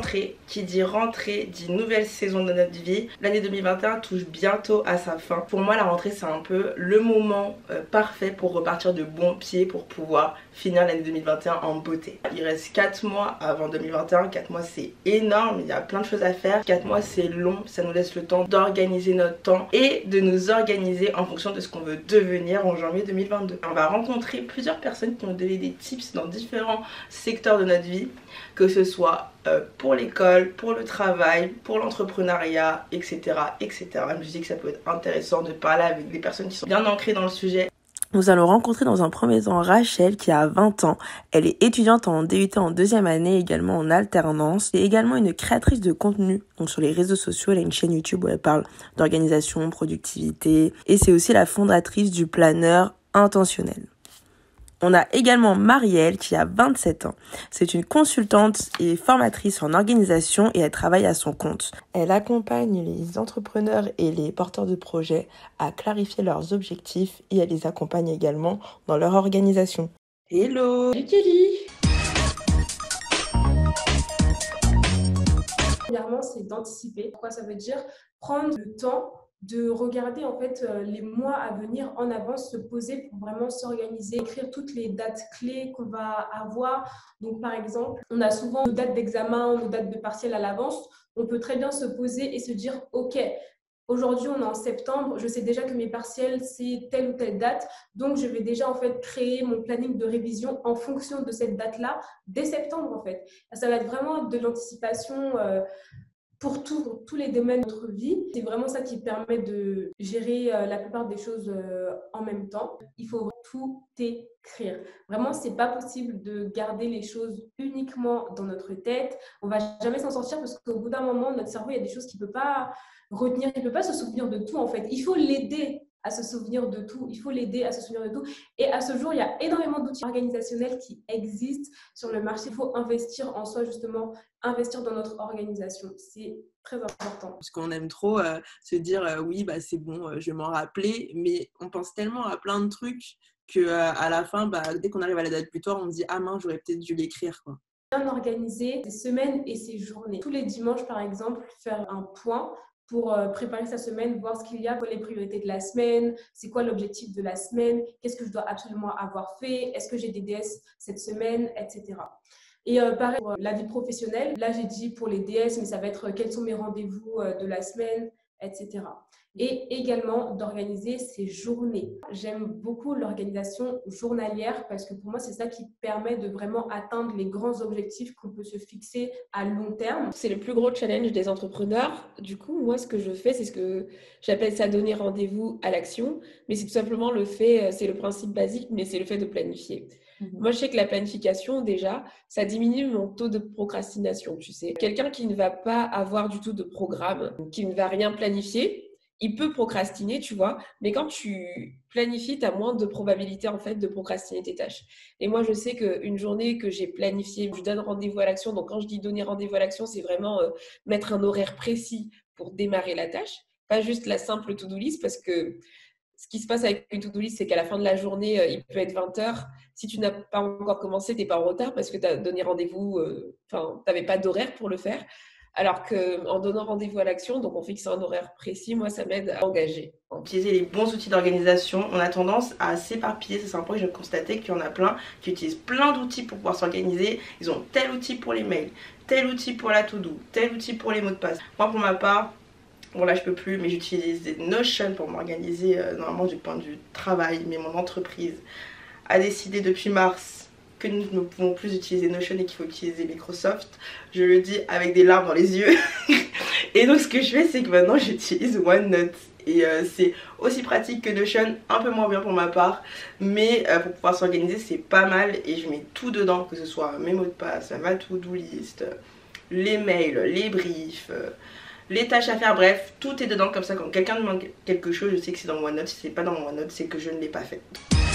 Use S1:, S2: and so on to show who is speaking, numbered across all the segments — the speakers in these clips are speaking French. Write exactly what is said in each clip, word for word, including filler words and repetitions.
S1: rentrée. Qui dit rentrée dit nouvelle saison de notre vie. L'année deux mille vingt et un touche bientôt à sa fin. Pour moi, la rentrée, c'est un peu le moment euh, parfait pour repartir de bon pied pour pouvoir finir l'année deux mille vingt et un en beauté. Il reste quatre mois avant deux mille vingt et un. quatre mois, c'est énorme. Il y a plein de choses à faire. quatre mois, c'est long. Ça nous laisse le temps d'organiser notre temps et de nous organiser en fonction de ce qu'on veut devenir en janvier deux mille vingt-deux. On va rencontrer plusieurs personnes qui ont donné des tips dans différents secteurs de notre vie, que ce soit euh, pour l'école, pour le travail, pour l'entrepreneuriat, et cetera, et cetera. Je me dis que ça peut être intéressant de parler avec des personnes qui sont bien ancrées dans le sujet.
S2: Nous allons rencontrer dans un premier temps Rachel qui a vingt ans. Elle est étudiante en D U T en deuxième année, également en alternance. Et également une créatrice de contenu. Donc sur les réseaux sociaux, elle a une chaîne YouTube où elle parle d'organisation, productivité. Et c'est aussi la fondatrice du planeur intentionnel. On a également Marielle qui a vingt-sept ans. C'est une consultante et formatrice en organisation et elle travaille à son compte. Elle accompagne les entrepreneurs et les porteurs de projets à clarifier leurs objectifs et elle les accompagne également dans leur organisation. Hello!
S3: Salut Kelly! Premièrement, c'est d'anticiper. Pourquoi ça veut dire prendre le temps de regarder en fait euh, les mois à venir en avance, se poser pour vraiment s'organiser, écrire toutes les dates clés qu'on va avoir. Donc par exemple, on a souvent nos dates d'examen, nos dates de partiel à l'avance. On peut très bien se poser et se dire ok, aujourd'hui on est en septembre, je sais déjà que mes partiels c'est telle ou telle date, donc je vais déjà en fait créer mon planning de révision en fonction de cette date-là dès septembre en fait. Ça va être vraiment de l'anticipation euh, pour tout, tous les domaines de notre vie. C'est vraiment ça qui permet de gérer euh, la plupart des choses euh, en même temps. Il faut tout écrire. Vraiment, c'est pas possible de garder les choses uniquement dans notre tête. On va jamais s'en sortir parce qu'au bout d'un moment, notre cerveau, il y a des choses qu'il peut pas retenir, il peut pas se souvenir de tout en fait. Il faut l'aider à se souvenir de tout, il faut l'aider à se souvenir de tout. Et à ce jour, il y a énormément d'outils organisationnels qui existent sur le marché. Il faut investir en soi, justement, investir dans notre organisation. C'est très important.
S2: Parce qu'on aime trop euh, se dire euh, oui, bah, c'est bon, euh, je vais m'en rappeler, mais on pense tellement à plein de trucs qu'à euh, la fin, bah, dès qu'on arrive à la date butoir, on se dit ah mince, j'aurais peut-être dû l'écrire, quoi.
S3: Bien organiser ses semaines et ses journées. Tous les dimanches, par exemple, faire un point pour euh, préparer sa semaine, voir ce qu'il y a, quelles sont les priorités de la semaine, c'est quoi l'objectif de la semaine, qu'est-ce que je dois absolument avoir fait, est-ce que j'ai des D S cette semaine, et cetera. Et euh, pareil pour la vie professionnelle, là j'ai dit pour les D S, mais ça va être quels sont mes rendez-vous euh, de la semaine, et cetera. Et également d'organiser ses journées. J'aime beaucoup l'organisation journalière parce que pour moi, c'est ça qui permet de vraiment atteindre les grands objectifs qu'on peut se fixer à long terme.
S4: C'est le plus gros challenge des entrepreneurs. Du coup, moi, ce que je fais, c'est ce que j'appelle ça donner rendez-vous à l'action. Mais c'est tout simplement le fait, c'est le principe basique, mais c'est le fait de planifier. Mmh. Moi, je sais que la planification, déjà, ça diminue mon taux de procrastination, tu sais. Quelqu'un qui ne va pas avoir du tout de programme, qui ne va rien planifier, il peut procrastiner, tu vois, mais quand tu planifies, tu as moins de probabilité en fait de procrastiner tes tâches. Et moi, je sais qu'une journée que j'ai planifiée, je donne rendez-vous à l'action. Donc, quand je dis donner rendez-vous à l'action, c'est vraiment euh, mettre un horaire précis pour démarrer la tâche, pas juste la simple to-do list, parce que ce qui se passe avec une to-do list, c'est qu'à la fin de la journée, euh, il peut être vingt heures. Si tu n'as pas encore commencé, tu n'es pas en retard parce que tu as donné rendez-vous, enfin, euh, tu n'avais pas d'horaire pour le faire. Alors qu'en donnant rendez-vous à l'action, donc on fixe un horaire précis, moi, ça m'aide à engager.
S1: Utiliser les bons outils d'organisation, on a tendance à s'éparpiller. C'est un point que j'ai constaté qu'il y en a plein qui utilisent plein d'outils pour pouvoir s'organiser. Ils ont tel outil pour les mails, tel outil pour la to-do, tel outil pour les mots de passe. Moi, pour ma part, bon là je peux plus, mais j'utilise des Notion pour m'organiser euh, normalement du point de vue travail, mais mon entreprise a décidé depuis mars que nous ne pouvons plus utiliser Notion et qu'il faut utiliser Microsoft. Je le dis avec des larmes dans les yeux. Et donc ce que je fais, c'est que maintenant j'utilise OneNote. Et euh, c'est aussi pratique que Notion, un peu moins bien pour ma part. Mais euh, pour pouvoir s'organiser, c'est pas mal. Et je mets tout dedans, que ce soit mes mots de passe, ma to-do list, les mails, les briefs, euh, les tâches à faire, bref, tout est dedans. Comme ça, quand quelqu'un demande quelque chose, je sais que c'est dans OneNote. Si c'est pas dans OneNote, c'est que je ne l'ai pas fait.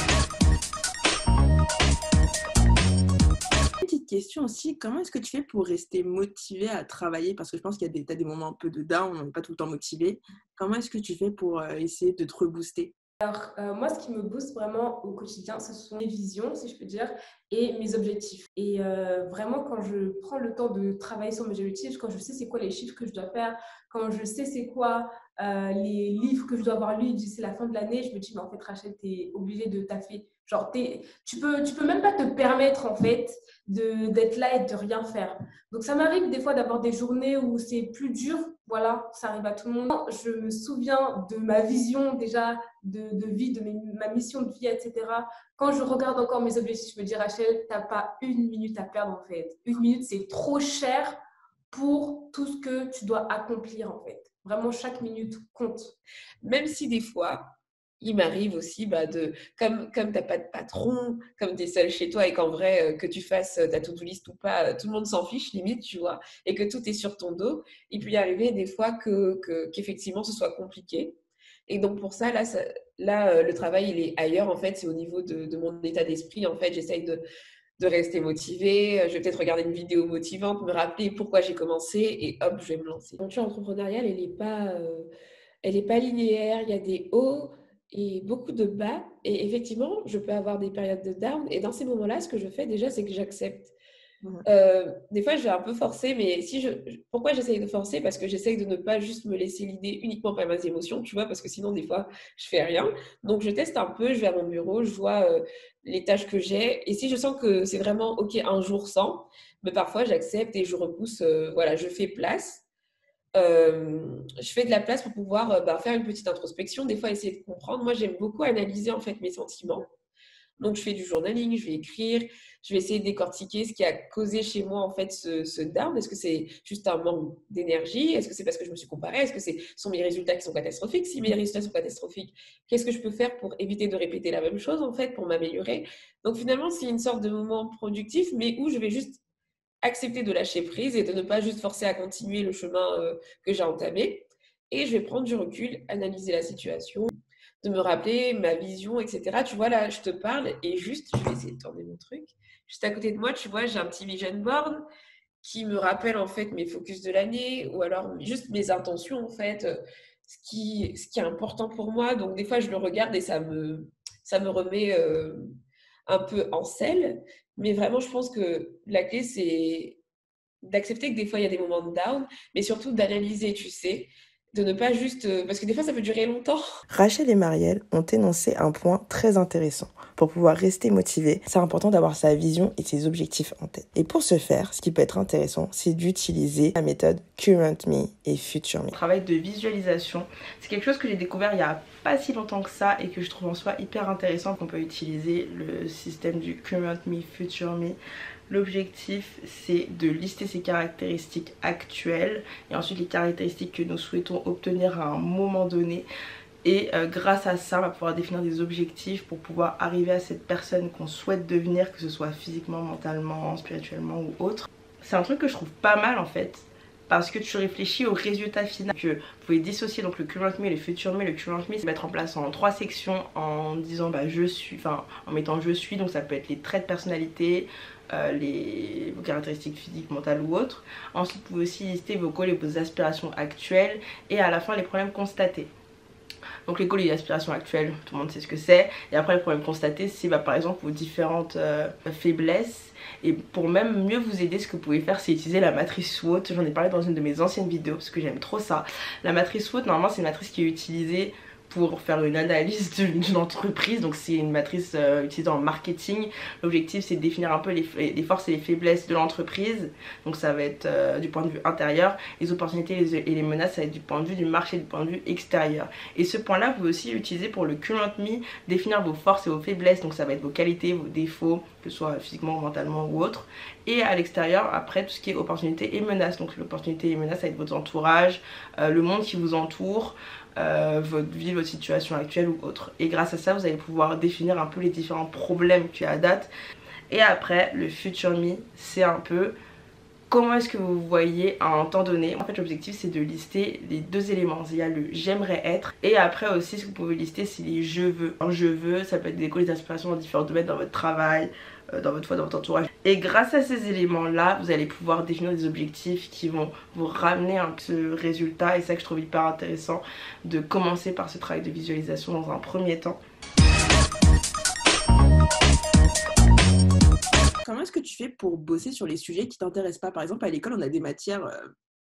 S2: Petite question aussi, comment est-ce que tu fais pour rester motivé à travailler? Parce que je pense qu'il y a des, t'as des moments un peu de down, on n'est pas tout le temps motivé. Comment est-ce que tu fais pour euh, essayer de te rebooster?
S3: Alors, euh, moi, ce qui me booste vraiment au quotidien, ce sont mes visions, si je peux dire, et mes objectifs. Et euh, vraiment, quand je prends le temps de travailler sur mes objectifs, quand je sais c'est quoi les chiffres que je dois faire, quand je sais c'est quoi euh, les livres que je dois avoir lus d'ici la fin de l'année, je me dis, mais en fait, Rachel, tu es obligée de taffer. Genre, t'es, tu peux, tu peux même pas te permettre, en fait, de, d'être là et de rien faire. Donc, ça m'arrive des fois d'avoir des journées où c'est plus dur. Voilà, ça arrive à tout le monde. Je me souviens de ma vision déjà de, de vie, de mes, ma mission de vie, et cetera. Quand je regarde encore mes objectifs, je me dis, Rachel, t'as pas une minute à perdre, en fait. Une minute, c'est trop cher pour tout ce que tu dois accomplir, en fait. Vraiment, chaque minute compte.
S4: Même si des fois, il m'arrive aussi, bah, de, comme, comme tu n'as pas de patron, comme tu es seule chez toi et qu'en vrai, euh, que tu fasses ta to-do list ou pas, euh, tout le monde s'en fiche limite, tu vois, et que tout est sur ton dos, il peut y arriver des fois que, que, qu'effectivement ce soit compliqué. Et donc pour ça, là, ça, là euh, le travail, il est ailleurs, en fait, c'est au niveau de, de mon état d'esprit, en fait, j'essaye de, de rester motivée, je vais peut-être regarder une vidéo motivante, me rappeler pourquoi j'ai commencé et hop, je vais me lancer. L'aventure entrepreneuriale, elle n'est pas, euh, elle est pas linéaire, il y a des hauts et beaucoup de bas. Et effectivement, je peux avoir des périodes de down. Et dans ces moments-là, ce que je fais déjà, c'est que j'accepte. Mmh. Euh, des fois, je vais un peu forcer, mais si je... pourquoi j'essaye de forcer? Parce que j'essaye de ne pas juste me laisser l'idée uniquement par mes émotions, tu vois, parce que sinon, des fois, je fais rien. Donc, je teste un peu, je vais à mon bureau, je vois euh, les tâches que j'ai. Et si je sens que c'est vraiment OK un jour sans, mais parfois, j'accepte et je repousse, euh, voilà, je fais place. Euh, je fais de la place pour pouvoir euh, bah, faire une petite introspection, des fois essayer de comprendre. Moi, j'aime beaucoup analyser en fait mes sentiments. Donc, je fais du journaling, je vais écrire, je vais essayer de décortiquer ce qui a causé chez moi en fait ce, ce down. Est-ce que c'est juste un manque d'énergie? Est-ce que c'est parce que je me suis comparée? Est-ce que ce sont mes résultats qui sont catastrophiques? Si mes résultats sont catastrophiques, qu'est-ce que je peux faire pour éviter de répéter la même chose en fait, pour m'améliorer? Donc, finalement, c'est une sorte de moment productif, mais où je vais juste accepter de lâcher prise et de ne pas juste forcer à continuer le chemin euh, que j'ai entamé. Et je vais prendre du recul, analyser la situation, de me rappeler ma vision, et cetera. Tu vois, là, je te parle et juste, je vais essayer de tourner mon truc. Juste à côté de moi, tu vois, j'ai un petit vision board qui me rappelle en fait mes focus de l'année ou alors juste mes intentions en fait, ce qui, ce qui est important pour moi. Donc, des fois, je le regarde et ça me, ça me remet euh, un peu en selle. Mais vraiment, je pense que la clé, c'est d'accepter que des fois, il y a des moments de down, mais surtout d'analyser, tu sais, de ne pas juste... Parce que des fois, ça peut durer longtemps.
S2: Rachel et Marielle ont énoncé un point très intéressant. Pour pouvoir rester motivé, c'est important d'avoir sa vision et ses objectifs en tête. Et pour ce faire, ce qui peut être intéressant, c'est d'utiliser la méthode Current Me et Future Me.
S1: Le travail de visualisation, c'est quelque chose que j'ai découvert il y a pas si longtemps que ça et que je trouve en soi hyper intéressant, qu'on peut utiliser le système du Current Me, Future Me. L'objectif, c'est de lister ses caractéristiques actuelles et ensuite les caractéristiques que nous souhaitons obtenir à un moment donné. Et euh, grâce à ça, on va pouvoir définir des objectifs pour pouvoir arriver à cette personne qu'on souhaite devenir, que ce soit physiquement, mentalement, spirituellement ou autre. C'est un truc que je trouve pas mal en fait, parce que tu réfléchis au résultat final. Que vous pouvez dissocier donc le Current Me et le Future Me. Le Current Me, c'est mettre en place en trois sections en disant bah je suis, enfin en mettant je suis, donc ça peut être les traits de personnalité, euh, les vos caractéristiques physiques, mentales ou autres. Ensuite, vous pouvez aussi lister vos goals et vos aspirations actuelles et à la fin les problèmes constatés. Donc les goals et les aspirations actuelles, tout le monde sait ce que c'est. Et après, le problème constaté, c'est bah, par exemple vos différentes euh, faiblesses. Et pour même mieux vous aider, ce que vous pouvez faire, c'est utiliser la matrice SWOT. J'en ai parlé dans une de mes anciennes vidéos parce que j'aime trop ça. La matrice SWOT, normalement, c'est une matrice qui est utilisée pour faire une analyse d'une entreprise. Donc c'est une matrice euh, utilisée en marketing. L'objectif, c'est de définir un peu les, les forces et les faiblesses de l'entreprise. Donc ça va être euh, du point de vue intérieur. Les opportunités et les, et les menaces, ça va être du point de vue du marché, du point de vue extérieur. Et ce point là, vous pouvez aussi l'utiliser pour le Current Me, définir vos forces et vos faiblesses. Donc ça va être vos qualités, vos défauts, que ce soit physiquement, mentalement ou autre. Et à l'extérieur, après, tout ce qui est opportunités et menaces. Donc l'opportunité et menaces, ça va être votre entourage, euh, le monde qui vous entoure, Euh, votre vie, votre situation actuelle ou autre. Et grâce à ça, vous allez pouvoir définir un peu les différents problèmes qu'il y a à date. Et après, le Future Me, c'est un peu comment est-ce que vous voyez à un temps donné. En fait, l'objectif, c'est de lister les deux éléments. Il y a le j'aimerais être et après aussi, ce que vous pouvez lister, c'est les je veux. Un je veux, ça peut être des goals et des aspirations dans différents domaines, dans votre travail, euh, dans votre foi, dans votre entourage. Et grâce à ces éléments-là, vous allez pouvoir définir des objectifs qui vont vous ramener à ce résultat. Et c'est ça que je trouve hyper intéressant de commencer par ce travail de visualisation dans un premier temps.
S2: Comment est-ce que tu fais pour bosser sur les sujets qui t'intéressent pas? Par exemple, à l'école, on a des matières, euh,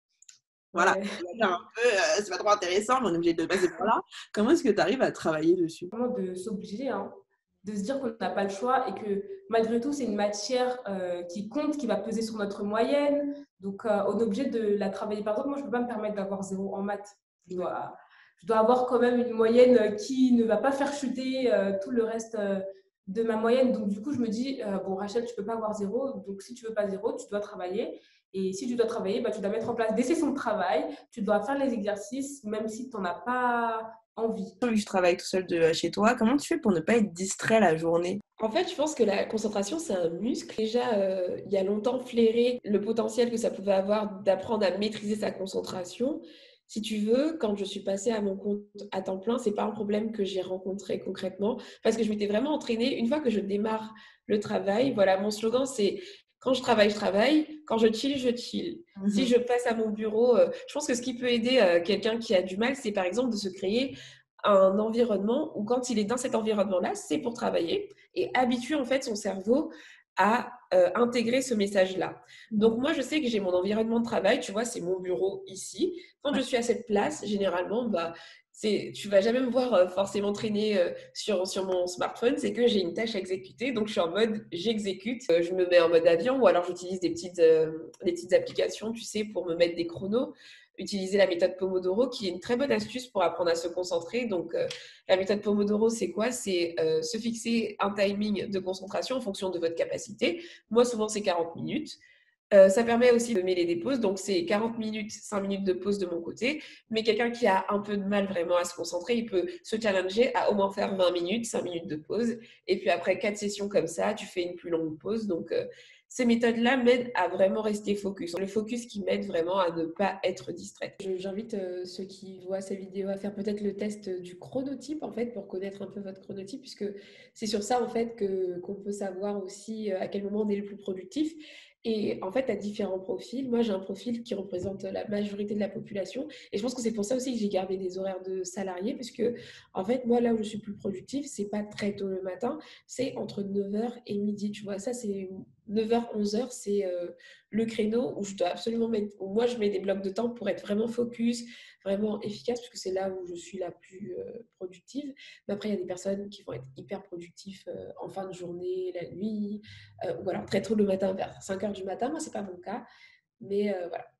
S2: voilà,
S3: Ouais.
S2: on va dire un peu, euh, c'est pas trop intéressant, mais on est obligé de passer par là. Comment est-ce que tu arrives à travailler dessus?
S3: Vraiment de s'obliger, hein, de se dire qu'on n'a pas le choix et que malgré tout, c'est une matière euh, qui compte, qui va peser sur notre moyenne. Donc, euh, on est obligé de la travailler. Par exemple, moi, je ne peux pas me permettre d'avoir zéro en maths. Je dois, je dois avoir quand même une moyenne qui ne va pas faire chuter euh, tout le reste euh, de ma moyenne. Donc, du coup, je me dis, euh, bon, Rachel, tu ne peux pas avoir zéro. Donc, si tu ne veux pas zéro, tu dois travailler. Et si tu dois travailler, bah, tu dois mettre en place des sessions de travail. Tu dois faire les exercices, même si tu n'en as pas envie.
S2: Vu que je travaille tout seul de chez toi, comment tu fais pour ne pas être distrait la journée?
S4: En fait, je pense que la concentration, c'est un muscle. Déjà, euh, il y a longtemps flairé le potentiel que ça pouvait avoir d'apprendre à maîtriser sa concentration. Si tu veux, quand je suis passée à mon compte à temps plein, c'est pas un problème que j'ai rencontré concrètement parce que je m'étais vraiment entraînée. Une fois que je démarre le travail, voilà, mon slogan, c'est quand je travaille, je travaille. Quand je chill, je chill.
S2: Mhm.
S4: Si je passe à mon bureau, euh, je pense que ce qui peut aider euh, quelqu'un qui a du mal, c'est par exemple de se créer un environnement où quand il est dans cet environnement-là, c'est pour travailler et habituer en fait son cerveau à euh, intégrer ce message-là. Donc moi, je sais que j'ai mon environnement de travail, tu vois, c'est mon bureau ici. Quand je suis à cette place, généralement, bah, c'est, tu vas jamais me voir euh, forcément traîner euh, sur, sur mon smartphone, c'est que j'ai une tâche à exécuter, donc je suis en mode j'exécute, euh, je me mets en mode avion ou alors j'utilise des petites, euh, des petites applications, tu sais, pour me mettre des chronos. Utiliser la méthode Pomodoro, qui est une très bonne astuce pour apprendre à se concentrer. Donc, euh, la méthode Pomodoro, c'est quoi? C'est euh, se fixer un timing de concentration en fonction de votre capacité. Moi, souvent, c'est quarante minutes. Euh, ça permet aussi de mêler des pauses. Donc, c'est quarante minutes, cinq minutes de pause de mon côté. Mais quelqu'un qui a un peu de mal vraiment à se concentrer, il peut se challenger à au moins faire vingt minutes, cinq minutes de pause. Et puis après quatre sessions comme ça, tu fais une plus longue pause. Donc, euh, ces méthodes-là m'aident à vraiment rester focus. Le focus qui m'aide vraiment à ne pas être distraite. J'invite euh, ceux qui voient ces vidéos à faire peut-être le test du chronotype, en fait, pour connaître un peu votre chronotype, puisque c'est sur ça, en fait, que, qu'on peut savoir aussi euh, à quel moment on est le plus productif. Et en fait, tu as différents profils. Moi, j'ai un profil qui représente la majorité de la population. Et je pense que c'est pour ça aussi que j'ai gardé des horaires de salariés, puisque, en fait, moi, là où je suis plus productive, c'est pas très tôt le matin, c'est entre neuf heures et midi. Tu vois, ça, c'est neuf heures, onze heures, c'est euh, le créneau où je dois absolument mettre, où moi, je mets des blocs de temps pour être vraiment focus, vraiment efficace, puisque c'est là où je suis la plus euh, productive. Mais après, il y a des personnes qui vont être hyper productives euh, en fin de journée, la nuit, euh, ou alors très tôt le matin, vers cinq heures du matin. Moi, c'est pas mon cas, mais euh, voilà.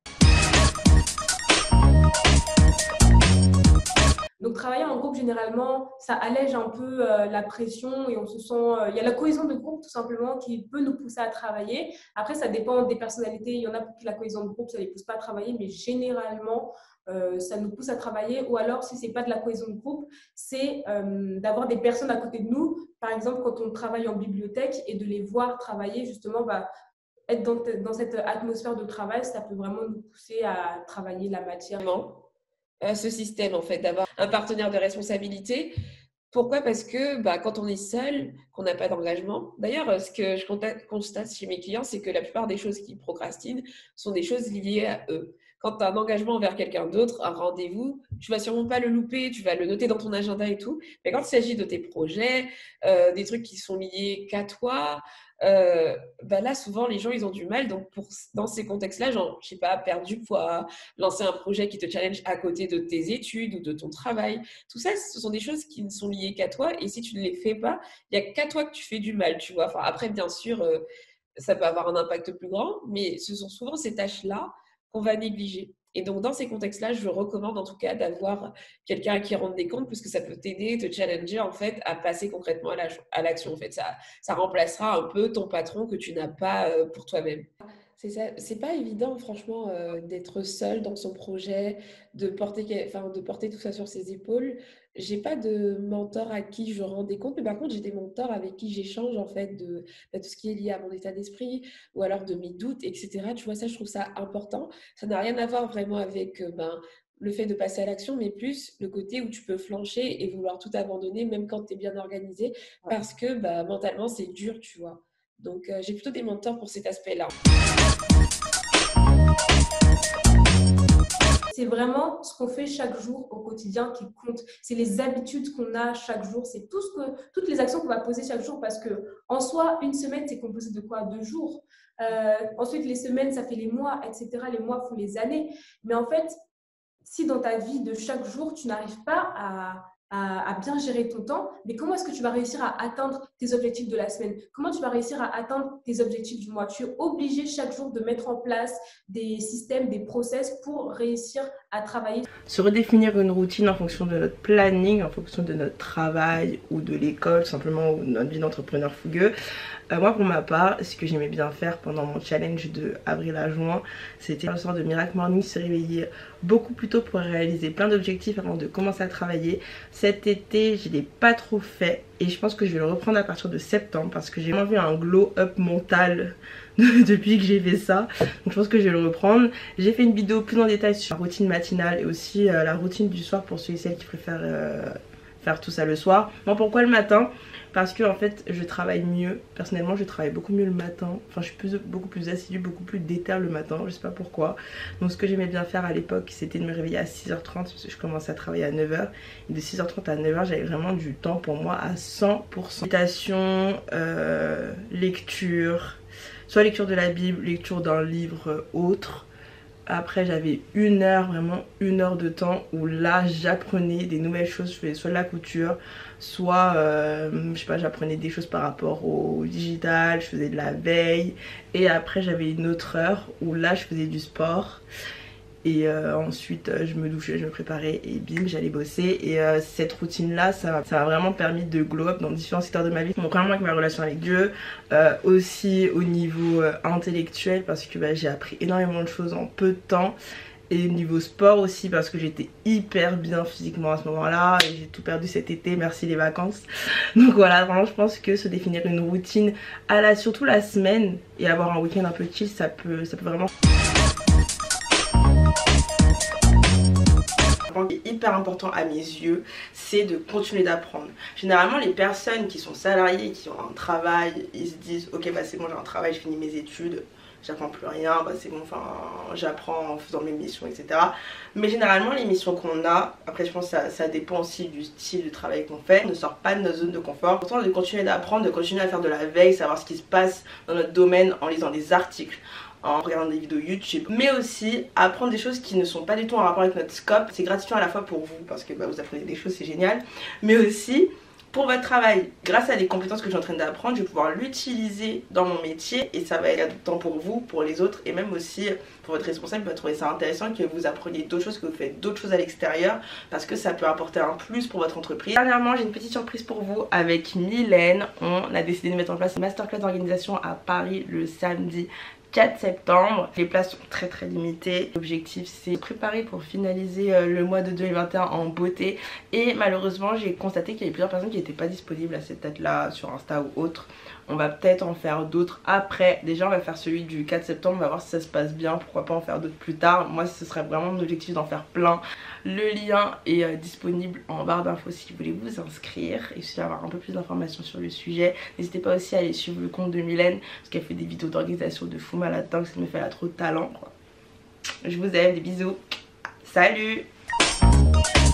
S3: Donc, travailler en groupe, généralement, ça allège un peu euh, la pression et on se sent... euh, il y a la cohésion de groupe, tout simplement, qui peut nous pousser à travailler. Après, ça dépend des personnalités. Il y en a pour qui la cohésion de groupe, ça ne les pousse pas à travailler, mais généralement, euh, ça nous pousse à travailler. Ou alors, si ce n'est pas de la cohésion de groupe, c'est euh, d'avoir des personnes à côté de nous. Par exemple, quand on travaille en bibliothèque et de les voir travailler, justement, bah, être dans, dans cette atmosphère de travail, ça peut vraiment nous pousser à travailler la matière.
S4: À ce système, en fait, d'avoir un partenaire de responsabilité. Pourquoi? Parce que bah, quand on est seul, qu'on n'a pas d'engagement. D'ailleurs, ce que je constate chez mes clients, c'est que la plupart des choses qu'ils procrastinent sont des choses liées à eux. Quand tu as un engagement envers quelqu'un d'autre, un rendez-vous, tu vas sûrement pas le louper, tu vas le noter dans ton agenda et tout. Mais quand il s'agit de tes projets, euh, des trucs qui sont liés qu'à toi, euh, bah là, souvent, les gens, ils ont du mal. Donc, pour, dans ces contextes-là, genre, je sais pas, perdre du poids, lancer un projet qui te challenge à côté de tes études ou de ton travail, tout ça, ce sont des choses qui ne sont liées qu'à toi. Et si tu ne les fais pas, il n'y a qu'à toi que tu fais du mal, tu vois. Enfin, après, bien sûr, euh, ça peut avoir un impact plus grand, mais ce sont souvent ces tâches-là qu'on va négliger. Et donc, dans ces contextes-là, je recommande en tout cas d'avoir quelqu'un à qui rendre des comptes parce que ça peut t'aider, te challenger en fait à passer concrètement à l'action. En fait, ça, ça remplacera un peu ton patron que tu n'as pas euh, pour toi-même. C'est ça, c'est pas évident franchement euh, d'être seul dans son projet, de porter, enfin, de porter tout ça sur ses épaules. J'ai pas de mentor à qui je rends des comptes, mais par contre j'ai des mentors avec qui j'échange en fait de, de tout ce qui est lié à mon état d'esprit ou alors de mes doutes, et cetera. Tu vois, ça je trouve ça important. Ça n'a rien à voir vraiment avec euh, ben, le fait de passer à l'action, mais plus le côté où tu peux flancher et vouloir tout abandonner, même quand tu es bien organisé, parce que bah, mentalement c'est dur, tu vois. Donc, euh, j'ai plutôt des mentors pour cet aspect-là.
S3: C'est vraiment ce qu'on fait chaque jour au quotidien qui compte. C'est les habitudes qu'on a chaque jour. C'est tout ce que, toutes les actions qu'on va poser chaque jour parce que, en soi, une semaine, c'est composé de quoi? Deux jours. Euh, ensuite, les semaines, ça fait les mois, et cetera. Les mois font les années. Mais en fait, si dans ta vie de chaque jour, tu n'arrives pas à, à, à bien gérer ton temps, mais comment est-ce que tu vas réussir à atteindre tes objectifs de la semaine? Comment tu vas réussir à atteindre tes objectifs du mois? Tu es obligé chaque jour de mettre en place des systèmes, des process pour réussir à travailler.
S1: Se redéfinir une routine en fonction de notre planning, en fonction de notre travail ou de l'école, simplement, ou de notre vie d'entrepreneur fougueux. Euh, moi, pour ma part, ce que j'aimais bien faire pendant mon challenge de avril à juin, c'était une sorte de miracle morning, se réveiller beaucoup plus tôt pour réaliser plein d'objectifs avant de commencer à travailler. Cet été, je ne l'ai pas trop fait et je pense que je vais le reprendre à partir de septembre parce que j'ai vraiment vu un glow up mental depuis que j'ai fait ça. Donc je pense que je vais le reprendre. J'ai fait une vidéo plus en détail sur la routine matinale et aussi euh, la routine du soir pour ceux et celles qui préfèrent euh, faire tout ça le soir. Bon, pourquoi le matin? Parce que en fait je travaille mieux. Personnellement je travaille beaucoup mieux le matin. Enfin je suis plus, beaucoup plus assidue, beaucoup plus déter le matin. Je sais pas pourquoi. Donc ce que j'aimais bien faire à l'époque c'était de me réveiller à six heures trente parce que je commençais à travailler à neuf heures. Et de six heures trente à neuf heures j'avais vraiment du temps pour moi à cent pour cent. Méditation, euh, lecture, soit lecture de la Bible, lecture d'un livre autre. Après j'avais une heure, vraiment une heure de temps où là j'apprenais des nouvelles choses. Je faisais soit de la couture, soit euh, je sais pas, j'apprenais des choses par rapport au digital, je faisais de la veille. Et après j'avais une autre heure où là je faisais du sport. Et euh, ensuite euh, je me douchais, je me préparais et bim j'allais bosser. Et euh, cette routine là ça m'a vraiment permis de glow up dans différents secteurs de ma vie. Donc premièrement avec ma relation avec Dieu, euh, aussi au niveau euh, intellectuel parce que bah, j'ai appris énormément de choses en peu de temps. Et au niveau sport aussi parce que j'étais hyper bien physiquement à ce moment là. Et j'ai tout perdu cet été, merci les vacances. Donc voilà, vraiment je pense que se définir une routine à la, surtout la semaine et avoir un week-end un peu chill, ça peut, ça peut vraiment... Ce qui est hyper important à mes yeux, c'est de continuer d'apprendre. Généralement les personnes qui sont salariées, qui ont un travail, ils se disent ok bah c'est bon j'ai un travail, je finis mes études, j'apprends plus rien, bah c'est bon, enfin j'apprends en faisant mes missions, et cetera. Mais généralement les missions qu'on a, après je pense que ça, ça dépend aussi du style de travail qu'on fait, on ne sort pas de notre zone de confort. Pourtant de continuer d'apprendre, de continuer à faire de la veille, savoir ce qui se passe dans notre domaine en lisant des articles, en regardant des vidéos YouTube, mais aussi apprendre des choses qui ne sont pas du tout en rapport avec notre scope. C'est gratifiant à la fois pour vous parce que bah, vous apprenez des choses, c'est génial, mais aussi pour votre travail. Grâce à des compétences que je suis en train d'apprendre, je vais pouvoir l'utiliser dans mon métier et ça va être temps pour vous, pour les autres et même aussi pour votre responsable. Il va trouver ça intéressant que vous appreniez d'autres choses, que vous faites d'autres choses à l'extérieur parce que ça peut apporter un plus pour votre entreprise. Dernièrement, j'ai une petite surprise pour vous avec Mylène. On a décidé de mettre en place une masterclass d'organisation à Paris le samedi quatre septembre. Les places sont très très limitées. L'objectif c'est de préparer pour finaliser euh, le mois de deux mille vingt et un en beauté. Et malheureusement j'ai constaté qu'il y avait plusieurs personnes qui n'étaient pas disponibles à cette date là sur Insta ou autre. On va peut-être en faire d'autres après. Déjà on va faire celui du quatre septembre, on va voir si ça se passe bien. Pourquoi pas en faire d'autres plus tard. Moi ce serait vraiment mon objectif d'en faire plein. Le lien est euh, disponible en barre d'infos si vous voulez vous inscrire et aussi avoir un peu plus d'informations sur le sujet. N'hésitez pas aussi à aller suivre le compte de Mylène parce qu'elle fait des vidéos d'organisation de fou malade, que ça me fait, elle a trop de talent quoi. Je vous aime, des bisous, salut.